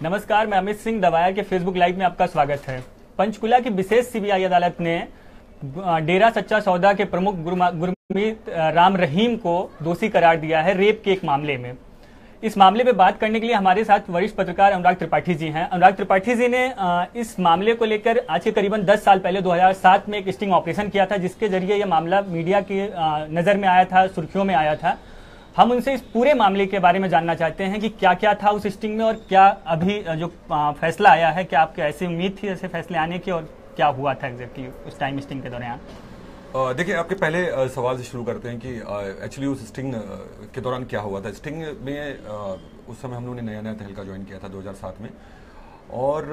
नमस्कार, मैं अमित सिंह दवाया के फेसबुक लाइव में आपका स्वागत है। पंचकुला की विशेष सीबीआई अदालत ने डेरा सच्चा सौदा के प्रमुख गुरमीत राम रहीम को दोषी करार दिया है रेप के एक मामले में। इस मामले पे बात करने के लिए हमारे साथ वरिष्ठ पत्रकार अनुराग त्रिपाठी जी हैं। अनुराग त्रिपाठी जी ने इस मामले को लेकर आज के करीबन 10 साल पहले 2007 में एक स्टिंग ऑपरेशन किया था, जिसके जरिए यह मामला मीडिया की नजर में आया था, सुर्खियों में आया था। हम उनसे इस पूरे मामले के बारे में जानना चाहते हैं कि क्या क्या था उस स्टिंग में और क्या अभी जो फैसला आया है, क्या आपकी ऐसी उम्मीद थी ऐसे फैसले आने की और क्या हुआ था एग्जैक्टली उस टाइम स्टिंग के दौरान? देखिए, आपके पहले सवाल से शुरू करते हैं कि एक्चुअली उस स्टिंग के दौरान क्या हुआ था। स्टिंग में उस समय हम लोगों ने नया नया तहलका ज्वाइन किया था 2007 में, और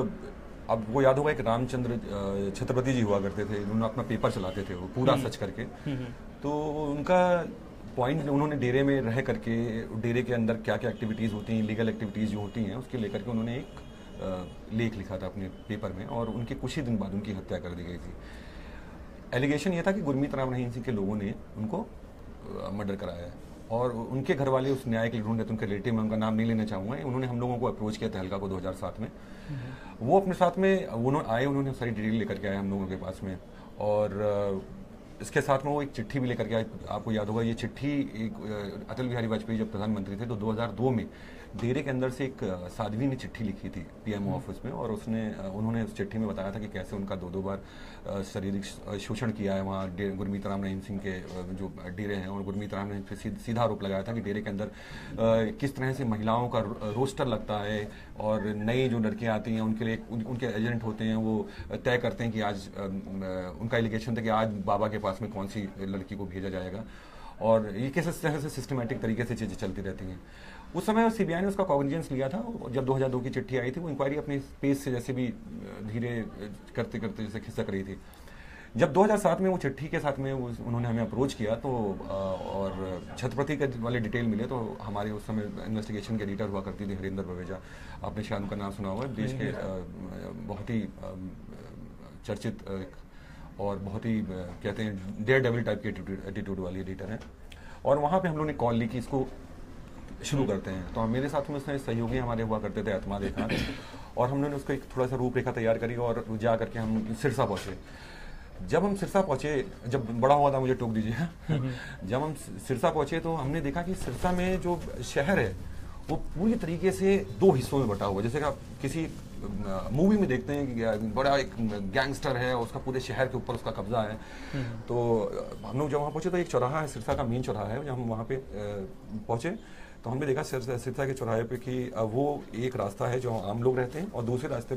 अब वो याद होगा एक रामचंद्र छत्रपति जी हुआ करते थे, उन्होंने अपना पेपर चलाते थे वो पूरा सच करके। तो उनका पॉइंट उन्होंने डेरे में रह करके डेरे के अंदर क्या क्या एक्टिविटीज़ होती हैं, लीगल एक्टिविटीज़ जो होती हैं, उसके लेकर के उन्होंने एक लेख लिखा था अपने पेपर में, और उनके कुछ ही दिन बाद उनकी हत्या कर दी गई थी। एलिगेशन ये था कि गुरमीत राम रहीम सिंह के लोगों ने उनको मर्डर कराया है, और उनके घर वाले उस न्याय के लिए ढूंढ रहे थे, उनके रिलेटिव में उनका नाम नहीं लेना चाहूँगा, उन्होंने हम लोगों को अप्रोच किया तहलका को 2007 में। वो अपने साथ में उन्होंने सारी डिटेल लेकर के आए हम लोगों के पास में, और इसके साथ में वो एक चिट्ठी भी लेकर के आए। आपको याद होगा ये चिट्ठी एक अटल बिहारी वाजपेयी जब प्रधानमंत्री थे तो 2002 में डेरे के अंदर से एक साध्वी ने चिट्ठी लिखी थी पीएमओ ऑफिस में, और उन्होंने उस चिट्ठी में बताया था कि कैसे उनका दो बार शारीरिक शोषण किया है वहाँ गुरमीत राम रहीम सिंह के जो डेरे हैं, और गुरमीत राम रहीम पे सीधा आरोप लगाया था कि डेरे के अंदर किस तरह से महिलाओं का रोस्टर लगता है, और नई जो लड़कियाँ आती हैं उनके लिए उनके एजेंट होते हैं, वो तय करते हैं कि आज उनका एलिगेशन था कि आज बाबा के पास में कौन सी लड़की को भेजा जाएगा, और ये किस तरह से सिस्टमेटिक तरीके से चीज़ें चलती रहती हैं। उस समय सीबीआई ने उसका कॉग्निजेंस लिया था। जब 2002 की चिट्ठी आई थी, वो इंक्वायरी अपने पेस से जैसे भी धीरे करते करते जैसे खिसक रही थी। जब 2007 में वो चिट्ठी के साथ में उन्होंने हमें अप्रोच किया तो और छत्रपति के वाले डिटेल मिले, तो हमारे उस समय इन्वेस्टिगेशन के एडिटर हुआ करती थी हरिंदर बवेजा, आपने शायद उनका नाम सुना होगा, देश के बहुत ही चर्चित और बहुत ही कहते हैं डेयर डेविल टाइप के एटीट्यूड वाली एडिटर हैं। और वहाँ पे हम लोगों ने कॉल ली कि इसको शुरू करते हैं। तो मेरे साथ में उसमें सहयोगी हमारे हुआ करते थे अतमाद खान, और हमने उसको एक थोड़ा सा रूपरेखा तैयार करी, और जा करके हम सिरसा पहुँचे। जब हम सिरसा पहुँचे, जब बड़ा हुआ था मुझे टोक दीजिए जब हम सिरसा पहुँचे तो हमने देखा कि सिरसा में जो शहर है वो पूरी तरीके से दो हिस्सों में बटा हुआ, जैसे कि आप किसी मूवी में देखते हैं कि बड़ा एक गैंगस्टर है, उसका पूरे शहर के ऊपर उसका कब्जा है। तो हम लोग जब वहाँ पहुँचे तो एक चौराहा है, सिरसा का मेन चौराहा है, जब हम वहाँ पे पहुँचे तो हमने देखा सिरसा के चौराहे पे कि वो एक रास्ता है जो आम लोग रहते हैं, और दूसरे रास्ते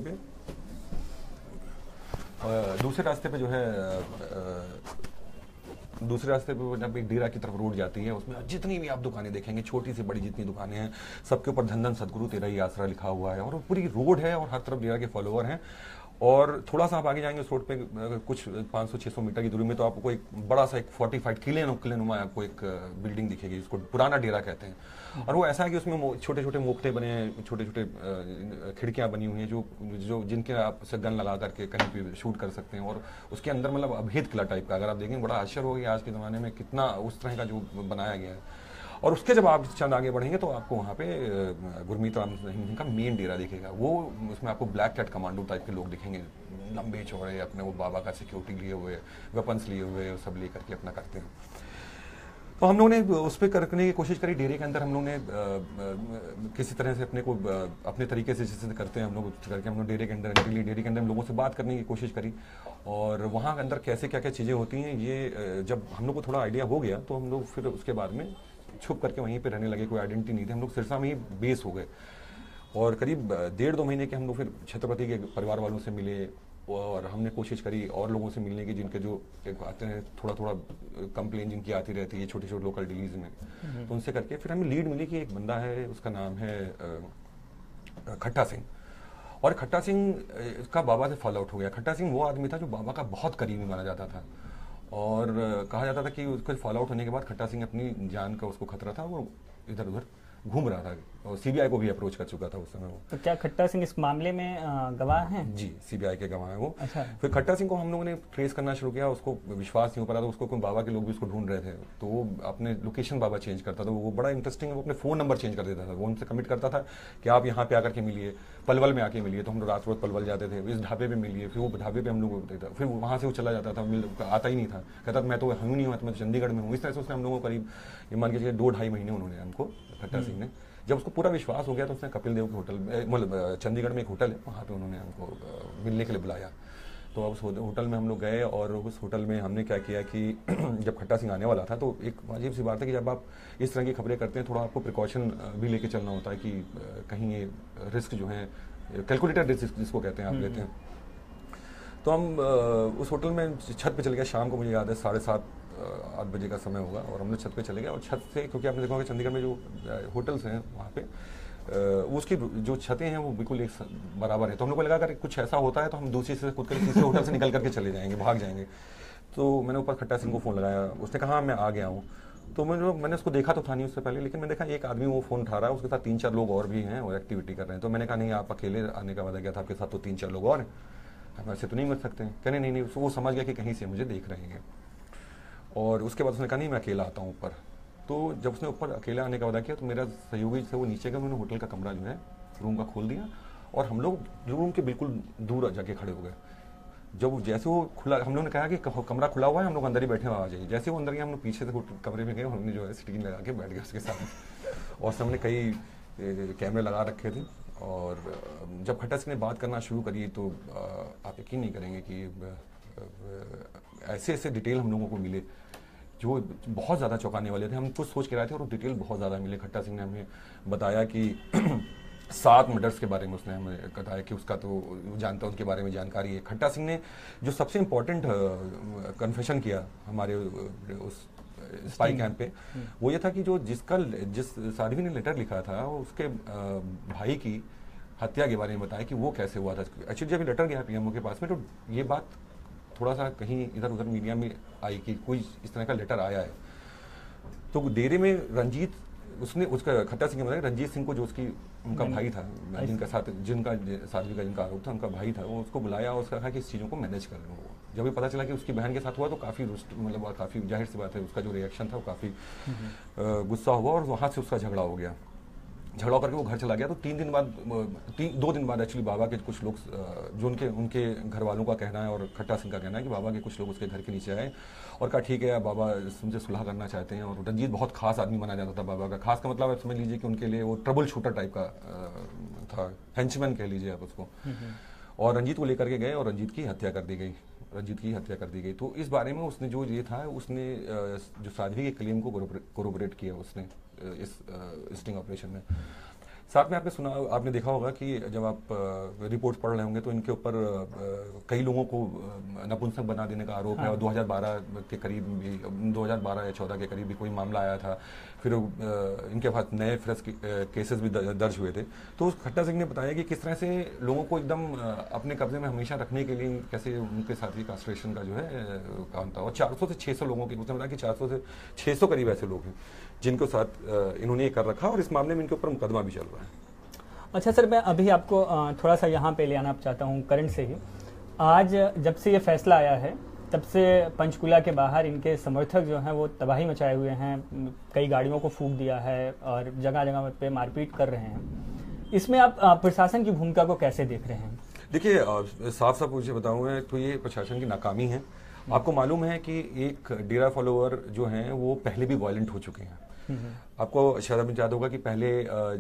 पे जब एक डेरा की तरफ रोड जाती है, उसमें जितनी भी आप दुकानें देखेंगे, छोटी से बड़ी जितनी दुकानें हैं, सबके ऊपर धन धन सदगुरु तेरा ही आसरा लिखा हुआ है, और वो पूरी रोड है और हर तरफ डेरा के फॉलोवर हैं। और थोड़ा सा आप आगे जाएंगे उस रोड पे कुछ 500-600 मीटर की दूरी में तो आपको एक बड़ा सा एक 45 किलेनुमा आपको एक बिल्डिंग दिखेगी, इसको पुराना डेरा कहते हैं। और वो ऐसा है कि उसमें छोटे छोटे मोखते बने हैं, छोटे छोटे खिड़कियां बनी हुई हैं जो जिनके आप से गन लगा करके कहीं भी शूट कर सकते हैं, और उसके अंदर मतलब अभेद किला टाइप का, अगर आप देखेंगे बड़ा आश्चर्य होगा आज के ज़माने में कितना उस तरह का जो बनाया गया है। और उसके जब आप चंद आगे बढ़ेंगे तो आपको वहाँ पे गुरमीत राम रहीम का मेन डेरा दिखेगा। वो उसमें आपको ब्लैक कैट कमांडो टाइप के लोग दिखेंगे, लंबे चौड़े, अपने वो बाबा का सिक्योरिटी लिए हुए, वेपन्स लिए हुए, सब ले करके अपना करते हैं। तो हम लोगों ने उस पर करने की कोशिश करी। डेरे के अंदर हम लोगों ने किसी तरह से अपने तरीके से जैसे करते हैं हम लोग करके हम लोग डेरे के अंदर हम लोगों से बात करने की कोशिश करी, और वहाँ के अंदर कैसे क्या क्या चीज़ें होती हैं ये जब हम लोग को थोड़ा आइडिया हो गया तो हम लोग फिर उसके बाद में छुप करके वहीं पे रहने लगे। कोई आइडेंटिटी नहीं थी, हम लोग सिरसा में ही बेस हो गए, और करीब 1.5-2 महीने के हम लोग फिर छत्रपति के परिवार वालों से मिले, और हमने कोशिश करी और लोगों से मिलने की जिनके जो आते हैं थोड़ा कंप्लेन जिनकी आती रहती है छोटे छोटे लोकल डिलीज में, तो उनसे करके फिर हमें लीड मिली कि एक बंदा है, उसका नाम है खट्टा सिंह, और खट्टा सिंह का बाबा से फॉलो आउट हो गया। खट्टा सिंह वो आदमी था जो बाबा का बहुत करीबी माना जाता था, और कहा जाता था कि उसके फॉलो आउट होने के बाद खट्टा सिंह अपनी जान का उसको खतरा था, वो इधर उधर घूम रहा था और सीबीआई को भी अप्रोच कर चुका था उस समय वो। तो क्या खट्टा सिंह इस मामले में गवाह हैं? जी, सीबीआई के गवाह हैं वो। अच्छा। फिर खट्टा सिंह को हम लोगों ने ट्रेस करना शुरू किया, उसको विश्वास नहीं हो पा रहा था, उसको कोई बाबा के लोग भी उसको ढूंढ रहे थे, तो वो अपने लोकेशन बाबा चेंज करता था, वो बड़ा इंटरेस्टिंग है, वो अपने फ़ोन नंबर चेंज कर देता था, वो उनसे कमिट करता था कि आप यहाँ पे आकर के मिलिए, पलवल में आके मिलिए, तो हम लोग रात रोज पलवल जाते थे, इस ढाबे पे मिलिए, फिर वो ढाबे पे हम लोग देता, फिर वहाँ से वो चला जाता था, आता ही नहीं था, कहता मैं तो हूँ नहीं हूँ, मैं तो चंडीगढ़ में हूँ। इस तरह से उसने हम लोगों को करीब ये मान के चलिए 2-2.5 महीने उन्होंने हमको, खट्टा सिंह ने, जब उसको पूरा विश्वास हो गया तो उसने कपिल देव के होटल में, मतलब चंडीगढ़ में एक होटल है, वहाँ पे उन्होंने हमको मिलने के लिए बुलाया। तो अब उस होटल में हम लोग गए, और उस होटल में हमने क्या किया कि जब खट्टा सिंह आने वाला था तो एक अजीब सी बात है कि जब आप इस तरह की खबरें करते हैं, थोड़ा आपको प्रिकॉशन भी लेके चलना होता है कि कहीं ये रिस्क जो है, कैलकुलेटेड रिस्क जिसको कहते हैं, आप लेते हैं। तो हम उस होटल में छत पे चले गए, शाम को मुझे याद है 7:30-8 बजे का समय होगा, और हम लोग छत पे चले गए, और छत से, क्योंकि आपने देखा होगा चंडीगढ़ में जो होटल्स हैं वहाँ पे उसकी जो छतें हैं वो बिल्कुल एक बराबर है, तो हम लोग को लगा अगर कुछ ऐसा होता है तो हम दूसरी से कूद कर तीसरे होटल से निकल करके चले जाएंगे, भाग जाएंगे। तो मैंने ऊपर खट्टा सिंह को फ़ोन लगाया, उसने कहा मैं आ गया हूँ। तो मैंने उसको देखा तो था नहीं उससे पहले, लेकिन मैंने देखा एक आदमी वो फ़ोन उठा रहा है, उसके साथ 3-4 लोग और भी हैं और एक्टिविटी कर रहे हैं। तो मैंने कहा नहीं, आप अकेले आने का वादा किया था, आपके साथ तो 3-4 लोग और हैं, हम ऐसे तो नहीं मिल सकते हैं। कहने नहीं, वो समझ गया कि कहीं से मुझे देख रहे हैं, और उसके बाद उसने कहा नहीं मैं अकेला आता हूँ ऊपर। तो जब उसने ऊपर अकेला आने का वादा किया तो मेरा सहयोगी से वो नीचे गया, उन्होंने होटल का कमरा जो है रूम का खोल दिया, और हम लोग रूम के बिल्कुल दूर जाके खड़े हो गए। जब जैसे वो खुला, हम लोगों ने कहा कि कमरा खुला हुआ है, हम लोग अंदर ही बैठे हुए आ जाइए। जैसे वो अंदर गए, हम लोग पीछे से कमरे में गए, हमने जो है सिटिंग लगा के बैठ गए उसके साथ, और सामने कई कैमरे लगा रखे थे। और जब खट्टा सिंह ने बात करना शुरू करी तो आप यकीन नहीं करेंगे कि ऐसे ऐसे डिटेल हम लोगों को मिले जो बहुत ज़्यादा चौंकाने वाले थे। हम कुछ सोच के रहे थे और डिटेल बहुत ज़्यादा मिले। खट्टा सिंह ने हमें बताया कि 7 मर्डर्स के बारे में उसने हमें बताया कि उसका तो जानता, उनके बारे में जानकारी है। खट्टा सिंह ने जो सबसे इम्पोर्टेंट कन्फेशन किया हमारे उस स्पाई कैंप पे, वो ये था कि जिस साध्वी ने लेटर लिखा था उसके भाई की हत्या के बारे में बताया कि वो कैसे हुआ था। एक्चुअली जब लेटर गया पीएमओ के पास में तो ये बात थोड़ा सा कहीं इधर उधर मीडिया में आई कि कोई इस तरह का लेटर आया है। तो डेरे में रंजीत, उसने उसका खट्टा सिंह ने बताया रंजीत सिंह को, जो उनका भाई था, जिनका साध्वी का जिनका आरोप था, उनका भाई था, वो उसको बुलाया और उसका कहा कि इस चीज़ों को मैनेज कर लो। जब ये पता चला कि उसकी बहन के साथ हुआ तो काफ़ी मतलब काफ़ी जाहिर सी बात है उसका जो रिएक्शन था वो काफ़ी गुस्सा हुआ, और वहाँ से उसका झगड़ा हो गया। झगड़ा करके वो घर चला गया। तो 2 दिन बाद एक्चुअली बाबा के कुछ लोग, जो उनके घर वालों का कहना है और खट्टा सिंह का कहना है कि बाबा के कुछ लोग उसके घर के नीचे आए और कहा ठीक है बाबा उनसे सुलह करना चाहते हैं। और रंजीत बहुत खास आदमी माना जाता था बाबा का। खास का मतलब आप समझ लीजिए कि उनके लिए वो ट्रबल शूटर टाइप का था, हेंचमैन कह लीजिए आप उसको। और रंजीत को लेकर के गए और रंजीत की हत्या कर दी गई। तो इस बारे में उसने जो ये था, उसने जो साध्वी के क्लेम को कोरोबोरेट किया उसने इस स्टिंग ऑपरेशन में। साथ में आपने देखा होगा कि जब आप रिपोर्ट्स पढ़ रहे होंगे तो इनके ऊपर कई लोगों को नपुंसक बना देने का आरोप है। और 2012 के करीब भी, 2012 या 14 के करीब भी कोई मामला आया था। फिर इनके पास नए फ्रेश केसेस भी दर्ज हुए थे। तो खट्टा सिंह ने बताया कि किस तरह से लोगों को एकदम अपने कब्जे में हमेशा रखने के लिए कैसे उनके साथ ही कास्ट्रेशन का जो है काम था। और 400 से 600 लोगों की, उसने बताया कि 400 से 600 करीब ऐसे लोग हैं जिनके साथ इन्होंने ये कर रखा, और इस मामले में इनके ऊपर मुकदमा भी चल रहा है। अच्छा सर, मैं अभी आपको थोड़ा सा यहाँ पे ले आना चाहता हूँ करंट से ही। आज जब से ये फैसला आया है तब से पंचकुला के बाहर इनके समर्थक जो हैं वो तबाही मचाए हुए हैं, कई गाड़ियों को फूंक दिया है और जगह जगह पे मारपीट कर रहे हैं। इसमें आप प्रशासन की भूमिका को कैसे देख रहे हैं? देखिए, साफ साफ मुझे बताऊँ तो ये प्रशासन की नाकामी है। आपको मालूम है कि एक डेरा फॉलोअर जो हैं वो पहले भी वायलेंट हो चुके हैं। आपको शायद याद होगा कि पहले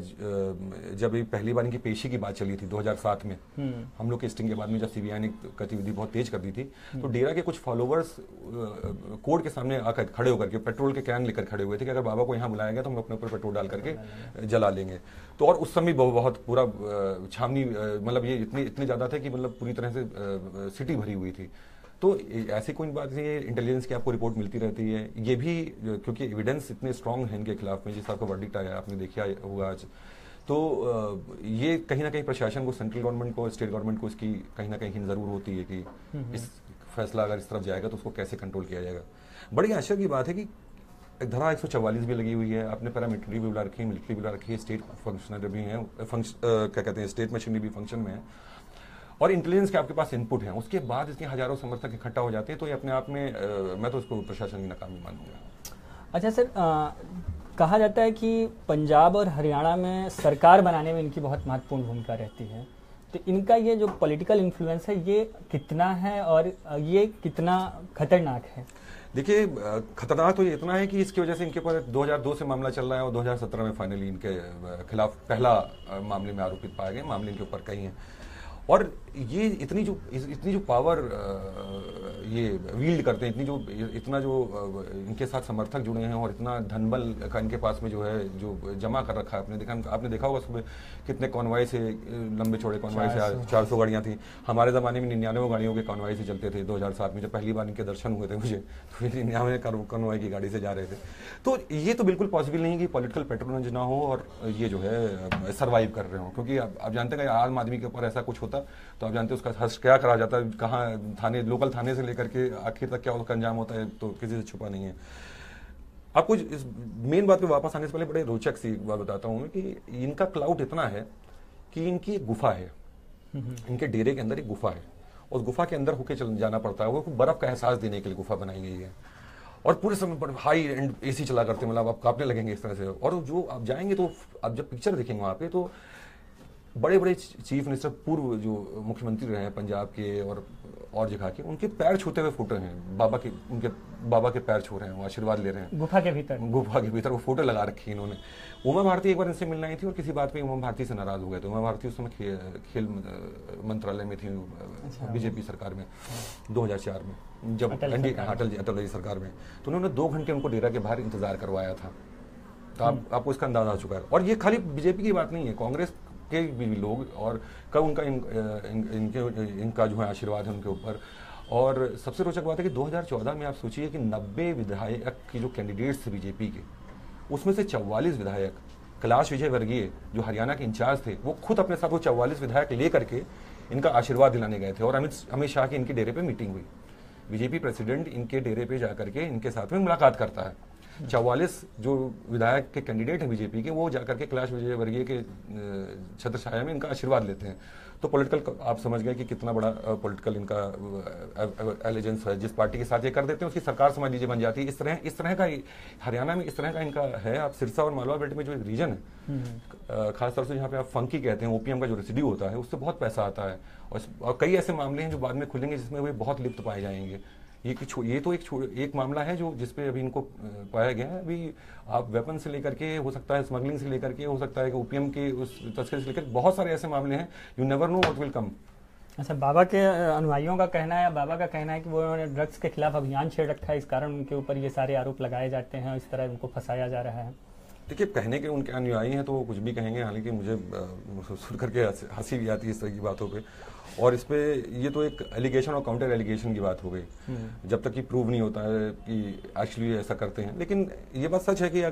जब पहली बार इनकी पेशी की बात चली थी 2007 में, हम लोग के स्टिंग के बाद में जब सीबीआई ने गतिविधि बहुत तेज कर दी थी, तो डेरा के कुछ फॉलोअर्स कोर्ट के सामने आकर खड़े होकर के पेट्रोल के कैन लेकर खड़े हुए थे कि अगर बाबा को यहाँ बुलाया गया तो हम अपने ऊपर पेट्रोल डाल करके जला लेंगे। तो और उस समय बहुत पूरा छावनी, मतलब ये इतने ज्यादा थे कि मतलब पूरी तरह से सिटी भरी हुई थी। तो ऐसी कोई बात नहीं है, इंटेलिजेंस की आपको रिपोर्ट मिलती रहती है। ये भी क्योंकि एविडेंस इतने स्ट्रांग है इनके खिलाफ में, जिस तरह का वर्डिक्ट आया आपने देखा होगा आज, तो ये कहीं ना कहीं प्रशासन को, सेंट्रल गवर्नमेंट को, स्टेट गवर्नमेंट को इसकी कहीं ना कहीं जरूर होती है कि इस फैसला अगर इस तरफ जाएगा तो उसको कैसे कंट्रोल किया जाएगा। बड़ी आश्चर्य की बात है कि धारा 144 भी लगी हुई है, आपने पैरामिलिट्री भी बुला रखी है, मिलिट्री भी बुला रखी है, स्टेट फंक्शनरी भी है, क्या कहते हैं स्टेट मशीनरी भी फंक्शन में है, और इंटेलिजेंस के आपके पास इनपुट है, उसके बाद इसके हजारों समर्थक इकट्ठा हो जाते हैं, तो ये अपने आप में मैं तो उसको प्रशासन की नाकामी मानूंगा। अच्छा सर, कहा जाता है कि पंजाब और हरियाणा में सरकार बनाने में इनकी बहुत महत्वपूर्ण भूमिका रहती है, तो इनका ये जो पॉलिटिकल इन्फ्लुएंस है ये कितना है और ये कितना खतरनाक है? देखिए, खतरनाक तो ये इतना है कि इसकी वजह से इनके ऊपर 2002 से मामला चल रहा है और 2017 में फाइनली इनके खिलाफ पहला मामले में आरोपित पाए गए, मामले इनके ऊपर कई हैं, और ये इतनी जो पावर ये वील्ड करते हैं, इतना जो इनके साथ समर्थक जुड़े हैं और इतना धनबल का इनके पास में जो है जो जमा कर रखा है, आपने देखा होगा सुबह कितने कॉन्वॉय से, लंबे चौड़े कॉन्वॉय से 400 गाड़ियां थी। हमारे ज़माने में 99 गाड़ियों के कॉन्वॉय से चलते थे। 2007 में जब पहली बार इनके दर्शन हुए थे मुझे, तो 99 कॉन्वॉय की गाड़ी से जा रहे थे। तो ये तो बिल्कुल पॉसिबल नहीं कि पॉलिटिकल पैट्रोनेज ना हो और ये जो है सर्वाइव कर रहे हो, क्योंकि आप जानते हैं आम आदमी के ऊपर ऐसा कुछ होता तो आप जानते हैं उसका हर्ष क्या करा जाता है, कहाँ थाने, लोकल थाने से लेकर के आखिर तक क्या उसका अंजाम होता है, तो किसी से छुपा नहीं है। आपको इस मेन बात पे वापस आने से पहले बड़े रोचक सी बात बताता हूँ कि इनका क्लाउड इतना है कि इनकी एक गुफा है, इनके डेरे के अंदर एक गुफा है, उस गुफा के अंदर होके जाना पड़ता है, वो बर्फ का एहसास देने के लिए गुफा बनाई गई है, और पूरे समय पर हाई एंड एसी चला करते, मतलब आप कांपने लगेंगे इस तरह से। और जो आप जाएंगे तो आप जब पिक्चर देखेंगे वहाँ पे, तो बड़े बड़े चीफ मिनिस्टर, पूर्व जो मुख्यमंत्री रहे हैं पंजाब के और जगह के, उनके पैर छूते हुए फोटो हैं, उनके बाबा के पैर छू रहे हैं, वो आशीर्वाद ले रहे हैं गुफा के भीतर वो फोटो लगा रखी है इन्होंने। उमा भारती एक बार इनसे मिलना आई थी और किसी बात पे उमा भारती से नाराज हो गए थे। उमा भारती उस समय खेल मंत्रालय में थी, बीजेपी सरकार में 2004 में, जब अटल जी सरकार में, तो उन्होंने 2 घंटे उनको डेरा के बाहर इंतजार करवाया था। तो आपको इसका अंदाजा हो चुका है। और ये खाली बीजेपी की बात नहीं है, कांग्रेस के भी लोग, और कब उनका इनका जो है आशीर्वाद है उनके ऊपर। और सबसे रोचक बात है कि 2014 में आप सोचिए कि 90 विधायक की जो कैंडिडेट्स थे बीजेपी के, उसमें से 44 विधायक, कैलाश विजयवर्गीय जो हरियाणा के इंचार्ज थे, वो खुद अपने साथ वो 44 विधायक लेकर के इनका आशीर्वाद दिलाने गए थे। और अमित शाह की इनके डेरे पे मीटिंग हुई, बीजेपी प्रेसिडेंट इनके डेरे पे जाकर के इनके साथ में मुलाकात करता है। 44 जो विधायक के कैंडिडेट हैं बीजेपी के, वो जाकर के कैलाश विजयवर्गीय के छत्रछाया में इनका आशीर्वाद लेते हैं। तो पॉलिटिकल आप समझ गए कि कितना बड़ा पॉलिटिकल इनका एलिजेंस है। जिस पार्टी के साथ ये कर देते हैं उसकी सरकार समझ लीजिए बन जाती है। इस तरह का हरियाणा में इस तरह का इनका है। आप सिरसा और मालवा बेल्ट में जो एक रीजन है, खासतौर से जहाँ पे आप फंकी कहते हैं, ओपीएम का जो रेसिड्यू होता है, उससे बहुत पैसा आता है। और कई ऐसे मामले हैं जो बाद में खुलेंगे जिसमें वे बहुत लिप्त पाए जाएंगे। ये तो एक मामला है जो जिसपे अभी इनको पाया गया है। अभी आप वेपन से लेकर के, हो सकता है स्मगलिंग से लेकर के, हो सकता है कि ओपीएम के उस तस्करी से लेकर बहुत सारे ऐसे मामले हैं, you never know what will come. अच्छा, बाबा के अनुयायियों का कहना है, बाबा का कहना है कि वो उन्होंने ड्रग्स के खिलाफ अभियान छेड़ रखा है, इस कारण उनके ऊपर ये सारे आरोप लगाए जाते हैं और इस तरह उनको फंसाया जा रहा है। देखिए, कहने के उनके अनुयायी हैं तो वो कुछ भी कहेंगे, हालांकि मुझे सुन करके हंसी भी आती है इस तरह की बातों पे। और इस पे ये तो एक एलिगेशन और काउंटर एलिगेशन की बात हो गई, जब तक कि प्रूव नहीं होता है कि एक्चुअली ऐसा करते हैं। लेकिन ये बात सच है कि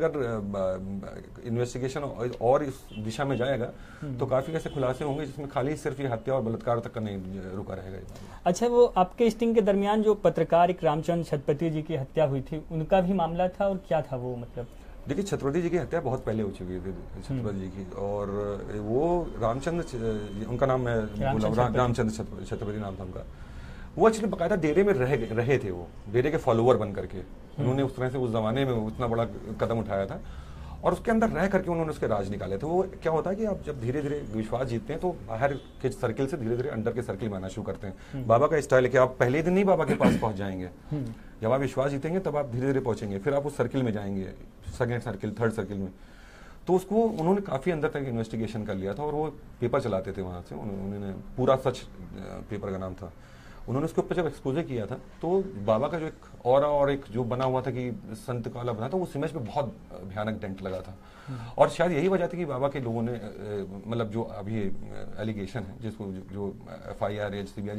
अगर इन्वेस्टिगेशन और इस दिशा में जाएगा तो काफी ऐसे खुलासे होंगे जिसमें खाली सिर्फ ये हत्या और बलात्कार तक का नहीं रुका रहेगा। अच्छा, वो आपके स्टिंग के दरमियान जो पत्रकार एक रामचंद्र छत्रपति जी की हत्या हुई थी, उनका भी मामला था, और क्या था वो? मतलब देखिए, छत्रपति जी की हत्या बहुत पहले हो चुकी थी छत्रपति जी की, और वो रामचंद्र, उनका नाम मैं रामचंद्र छत्रपति नाम था उनका। वो एक्चुअली बकायदा डेरे में रहे थे, वो डेरे के फॉलोअर बन करके उन्होंने उस तरह से उस जमाने में उतना बड़ा कदम उठाया था, और उसके अंदर रह करके उन्होंने उसके राज निकाले थे। वो क्या होता है कि आप जब धीरे धीरे विश्वास जीतते हैं तो बाहर के सर्किल से धीरे धीरे अंदर के सर्किल बनाना शुरू करते हैं। बाबा का स्टाइल है कि आप पहले दिन नहीं बाबा के पास पहुंच जाएंगे, जब आप विश्वास जीतेंगे तब आप धीरे धीरे पहुंचेंगे, फिर आप उस सर्किल में जाएंगे, सेकेंड सर्किल, थर्ड सर्किल में। तो उसको उन्होंने काफी अंदर तक इन्वेस्टिगेशन कर लिया था, और वो पेपर चलाते थे वहां से, उन्होंने पूरा सच पेपर का नाम था। उन्होंने उसके ऊपर जब एक्सपोजर किया था तो बाबा का जो एक ऑरा और एक जो बना हुआ था कि संत काला बना था, उस इमेज पे बहुत भयानक डेंट लगा था। और शायद यही वजह थी कि बाबा के लोगों ने मतलब जो अभी एलिगेशन है, जिसको जो FIR या CBI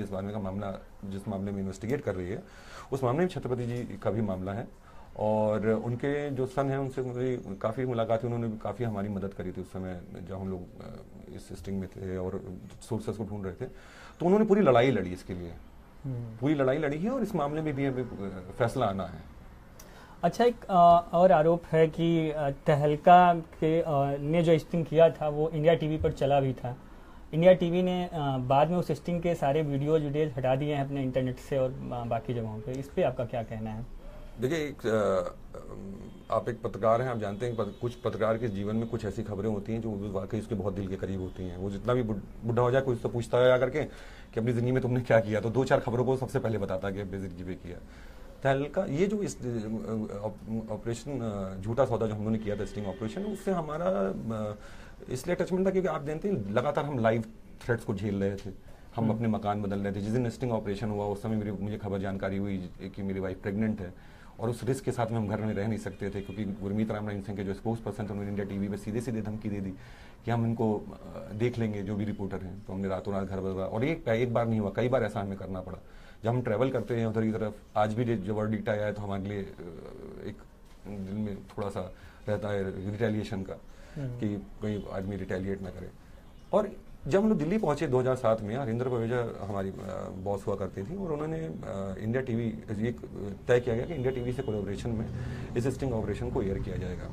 जिस मामले में इन्वेस्टिगेट कर रही है, उस मामले में छत्रपति जी का भी मामला है। और उनके जो सन हैं उनसे मेरी काफ़ी मुलाकात हुई, उन्होंने काफ़ी हमारी मदद करी थी उस समय जब हम लोग इस स्टिंग में थे और सोर्सेस को ढूंढ रहे थे। तो उन्होंने पूरी लड़ाई लड़ी इसके लिए, पूरी लड़ाई लड़ी है, और इस मामले में भी हमें फैसला आना है। अच्छा, एक और आरोप है कि तहलका के ने जो स्टिंग किया था वो इंडिया टीवी पर चला भी था। इंडिया टीवी ने बाद में उस स्टिंग के सारे वीडियोज हटा दिए हैं अपने इंटरनेट से और बाकी जगहों पे। इस पे आपका क्या कहना है? देखिए, आप एक पत्रकार हैं, आप जानते हैं कुछ पत्रकार के जीवन में कुछ ऐसी खबरें होती हैं जो वाकई उसके बहुत दिल के करीब होती हैं। वो जितना भी बुढ़ा हो जाए कोई उससे पूछता है आकर के कि अपनी जिंदगी में तुमने क्या किया, तो 2-4 खबरों को सबसे पहले बताता है कि अपनी जिंदगी में किया। तहलका ये जो इस ऑपरेशन झूठा सौदा जो हम लोगों ने किया था, स्टिंग ऑपरेशन, उससे हमारा इसलिए अटैचमेंट था क्योंकि आप जानते हैं लगातार हम लाइव थ्रेट्स को झेल रहे थे, हम अपने मकान बदल रहे थे। जिस दिन स्टिंग ऑपरेशन हुआ उस समय मुझे खबर जानकारी हुई कि मेरी वाइफ प्रेग्नेंट है, और उस रिस्क के साथ में हम घर में रह नहीं सकते थे क्योंकि गुरमीत राम रहीम सिंह के जो स्पोक्स पर्सन थे उन्होंने इंडिया टीवी पे सीधे धमकी दे दी कि हम इनको देख लेंगे जो भी रिपोर्टर हैं। तो हमने रातों रात घर बदला, और एक बार नहीं हुआ, कई बार ऐसा हमें करना पड़ा। जब हम ट्रैवल करते हैं उधर की तरफ, आज भी जो वर्डिक्ट आया है तो हमारे लिए एक दिल में थोड़ा सा रहता है रिटेलिएशन का कि कोई आदमी रिटेलिएट ना करे। और जब हम लोग दिल्ली पहुंचे 2007 में, हरिंदर पवेजा हमारी बॉस हुआ करती थी, और उन्होंने इंडिया टीवी ये तय किया गया कि इंडिया टीवी से कोलैबोरेशन में इस स्टिंग ऑपरेशन को एयर किया जाएगा।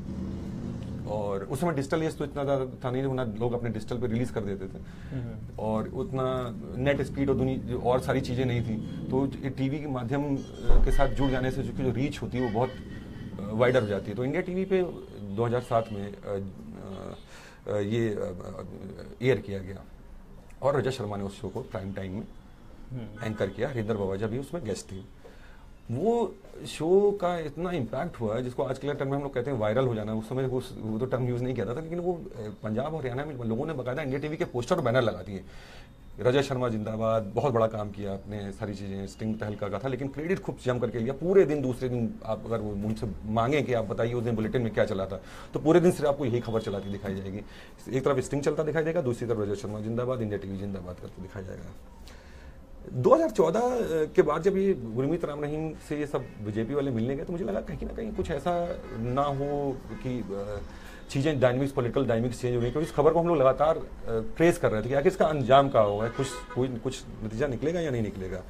और उस समय डिजिटल ये तो इतना ज़्यादा था नहीं, उतना लोग अपने डिजिटल पे रिलीज कर देते थे, और उतना नेट स्पीड और दुनिया और सारी चीज़ें नहीं थी। तो टीवी के माध्यम के साथ जुड़ जाने से जो रीच होती है वो बहुत वाइडर हो जाती है। तो इंडिया टीवी पे 2007 में ये एयर किया गया, और रजत शर्मा ने उस शो को प्राइम टाइम में एंकर किया। हरिंदर पवेजा भी उसमें गेस्ट थे। वो शो का इतना इम्पैक्ट हुआ है जिसको आज के टर्म में हम लोग कहते हैं वायरल हो जाना। उस समय वो तो टर्म यूज़ नहीं किया था, लेकिन वो पंजाब और हरियाणा में लोगों ने बाकायदा इंडिया टीवी के पोस्टर और बैनर लगा दिए, रजत शर्मा जिंदाबाद, बहुत बड़ा काम किया आपने, सारी चीज़ें। स्टिंग तहलका का था, लेकिन क्रेडिट खूब जम करके लिया। पूरे दिन, दूसरे दिन आप अगर वो मुझसे मांगे कि आप बताइए उस दिन बुलेटिन में क्या चला था, तो पूरे दिन सिर्फ आपको यही खबर चलाती दिखाई जाएगी। एक तरफ स्टिंग चलता दिखाई देगा, दूसरी तरफ रजत शर्मा जिंदाबाद, इंडिया टीवी जिंदाबाद करके दिखाया जाएगा। 2014 के बाद जब ये गुरमीत राम रहीम से ये सब बीजेपी वाले मिलने गए, तो मुझे लगा कहीं ना कहीं कुछ ऐसा ना हो कि चीज़ें डायनेमिक्स, पॉलिटिकल डायनेमिक्स चेंज हो रही, क्योंकि इस खबर को हम लोग लगातार ट्रेस कर रहे थे कि आखिर इसका अंजाम क्या होगा, कुछ नतीजा निकलेगा या नहीं निकलेगा।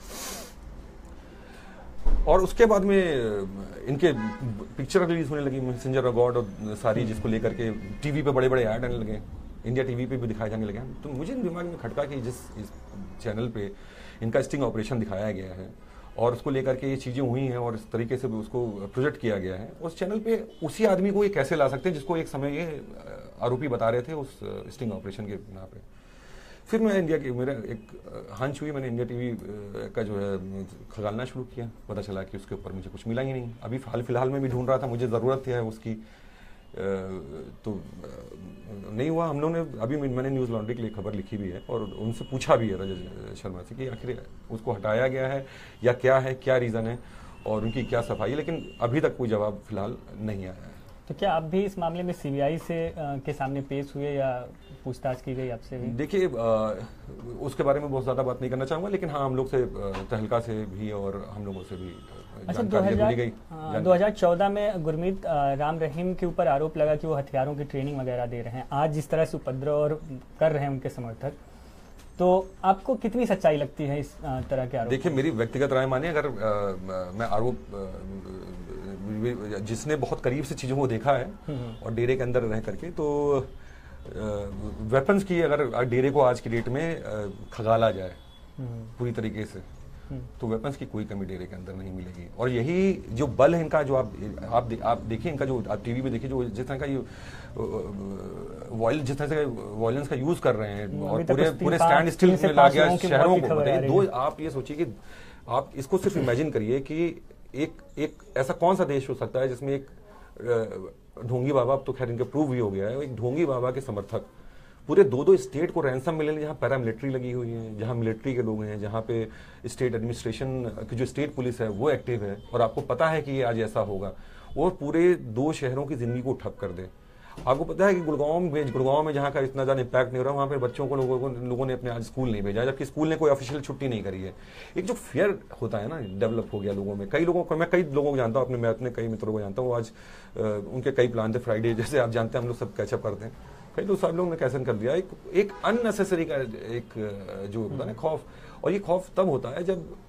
और उसके बाद में इनके पिक्चर रिलीज होने लगी, मैसेंजर ऑफ गॉड और सारी, जिसको लेकर के टीवी पे बड़े बड़े ऐड आने लगे, इंडिया टीवी पे भी दिखाए जाने लगे। तो मुझे दिमाग में खटका कि जिस चैनल पे इनका स्टिंग ऑपरेशन दिखाया गया है और उसको लेकर के ये चीज़ें हुई हैं और इस तरीके से उसको प्रोजेक्ट किया गया है, उस चैनल पे उसी आदमी को ये कैसे ला सकते हैं जिसको एक समय ये आरोपी बता रहे थे उस स्टिंग ऑपरेशन के बिना पे। फिर मैं मेरा एक हंच हुई, मैंने इंडिया टीवी का जो है खगालना शुरू किया। पता चला कि उसके ऊपर मुझे कुछ मिला ही नहीं। अभी हाल फिलहाल में भी ढूंढ रहा था, मुझे ज़रूरत है उसकी, तो नहीं हुआ। हम लोगों ने अभी मैंने न्यूज़ लॉन्ड्री के लिए खबर लिखी भी है और उनसे पूछा भी है रजत शर्मा से कि आखिर उसको हटाया गया है या क्या है, क्या रीज़न है और उनकी क्या सफाई, लेकिन अभी तक कोई जवाब फिलहाल नहीं आया है। तो क्या आप भी इस मामले में सीबीआई से के सामने पेश हुए या पूछताछ की गई आपसे भी? देखिए, उसके बारे में बहुत ज़्यादा बात नहीं करना चाहूँगा, लेकिन हाँ, हम लोग से तहलका से भी और हम लोगों से भी अच्छा, 2014 में गुरमीत राम रहीम के ऊपर आरोप लगा कि वो हथियारों की ट्रेनिंग वगैरह दे रहे हैं। आज जिस तरह से उपद्रव और कर रहे हैं उनके समर्थक, तो आपको कितनी सच्चाई लगती है इस तरह के आरोप? देखिए, मेरी व्यक्तिगत राय मानिए, अगर मैं आरोप जिसने बहुत करीब से चीज़ों को देखा है और डेरे के अंदर रह करके, तो वेपन्स की अगर डेरे को आज की डेट में खगाला जाए पूरी तरीके से, तो वेपन्स की कोई कमी डेरे के अंदर नहीं मिलेगी। और यही जो बल है इनका, जो आप देखिए, इनका जो आप टीवी पे देखिए, जो जिस तरह का ये जिस तरह से वायलेंस का यूज कर रहे हैं और पूरे स्टैंड स्टिल में ला गया शहरों को। आप ये सोचिए कि आप इसको सिर्फ इमेजिन करिए कि एक ऐसा कौन सा देश हो सकता है जिसमें एक ढोंगी बाबा, अब तो खैर इनके प्रूव भी हो गया है, एक ढोंगी बाबा के समर्थक पूरे दो स्टेट को रैंसम मिले, जहाँ पैरामिलिट्री लगी हुई है, जहाँ मिलिट्री के लोग हैं, जहाँ पे स्टेट एडमिनिस्ट्रेशन की जो स्टेट पुलिस है वो एक्टिव है, और आपको पता है कि ये आज ऐसा होगा, और पूरे 2 शहरों की जिंदगी को ठप कर दे। आपको पता है कि गुड़गांव में जहाँ का इतना ज़्यादा इम्पैक्ट नहीं हो रहा, वहाँ पे बच्चों को लोगों ने अपने आज स्कूल नहीं भेजा, जबकि स्कूल ने कोई ऑफिशियल छुट्टी नहीं करी है। एक जो फियर होता है ना, डेवलप हो गया लोगों में। मैं कई लोगों को जानता हूँ, मैं अपने कई मित्रों को जानता हूँ, आज उनके कई प्लान थे। फ्राइडे जैसे आप जानते हैं, हम लोग सब कैचअप करते हैं, कई लोग सब लोगों ने कैसे कर दिया। एक अननेसेसरी का एक जो होता है ना खौफ, और ये खौफ तब होता है जब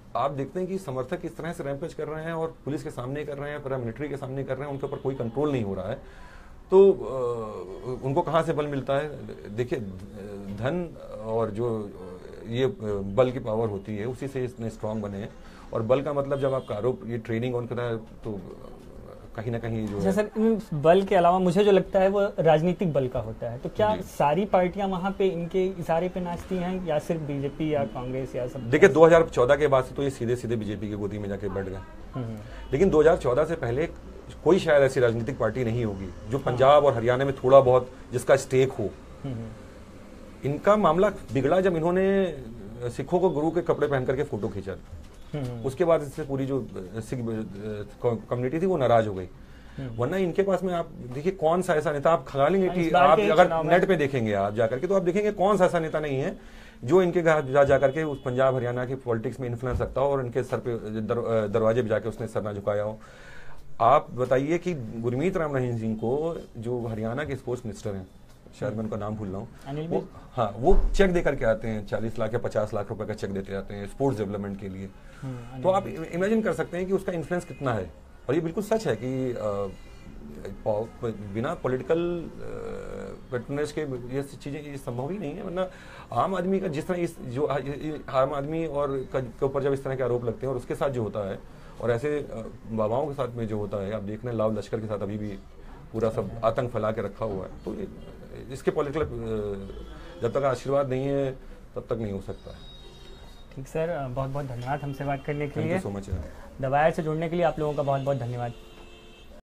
आप देखते हैं कि समर्थक इस तरह से रैंपेज कर रहे हैं और पुलिस के सामने कर रहे हैं, पैरामिलिट्री के सामने कर रहे हैं, उनके ऊपर कोई कंट्रोल नहीं हो रहा है, तो उनको कहाँ से बल मिलता है? देखिए, धन और जो ये बल की पावर होती है उसी से इतने स्ट्रांग बने हैं। और बल का मतलब जब आपका आरोप ये ट्रेनिंग ऑन करता है तो कहीं ना कहीं जो है सर, बल के अलावा मुझे जो लगता है वो राजनीतिक बल का होता है। तो क्या सारी पार्टियां वहां पे इनके इशारे पे नाचती हैं या सिर्फ बीजेपी या कांग्रेस या सब? देखिए, 2014 के बाद से तो ये सीधे सीधे बीजेपी की गोदी में जाके बैठ गए, लेकिन 2014 से पहले कोई शायद ऐसी राजनीतिक पार्टी नहीं होगी जो पंजाब और हरियाणा में थोड़ा बहुत जिसका स्टेक हो। इनका मामला बिगड़ा जब इन्होंने सिखों को गुरु के कपड़े पहन करके फोटो खींचा। उसके बाद इससे पूरी जो सिख कम्युनिटी थी वो नाराज हो गई। वरना इनके पास में आप देखिए कौन सा ऐसा नेता, आप खंगालेंगे कि आप अगर नेट पे देखेंगे आप जाकर के, तो आप देखेंगे कौन सा ऐसा नेता नहीं है जो इनके घर जाकर के उस पंजाब हरियाणा की पॉलिटिक्स में इन्फ्लुएंस रखता हो और इनके सर पे दरवाजे पे जाके उसने सर ना झुकाया हो। आप बताइए कि गुरमीत राम रहीम सिंह को, जो हरियाणा के स्पोर्ट्स मिनिस्टर हैं, शायद मैं उनका नाम भूल रहा हूँ, वो चेक दे करके आते हैं, 40 लाख या 50 लाख रुपए का चेक देते आते हैं स्पोर्ट्स डेवलपमेंट के लिए। तो आप इमेजिन कर सकते हैं कि उसका इन्फ्लुएंस कितना है। और ये बिल्कुल सच है कि बिना पॉलिटिकल पैट्रोनेज के ये चीजें ये संभव ही नहीं है। वरना आम आदमी का जिस तरह जो आम आदमी और के ऊपर जब इस तरह के आरोप लगते हैं और उसके साथ जो होता है और ऐसे बाबाओं के साथ में जो होता है, आप देख रहे हैं लाव लश्कर के साथ अभी भी पूरा सब आतंक फैला के रखा हुआ है। तो इसके पॉलिटिकल जब तक आशीर्वाद नहीं है तब तक नहीं हो सकता है। ठीक सर, बहुत बहुत धन्यवाद हमसे बात करने के लिए। Thank you so much. The Wire से जुड़ने के लिए आप लोगों का बहुत बहुत धन्यवाद।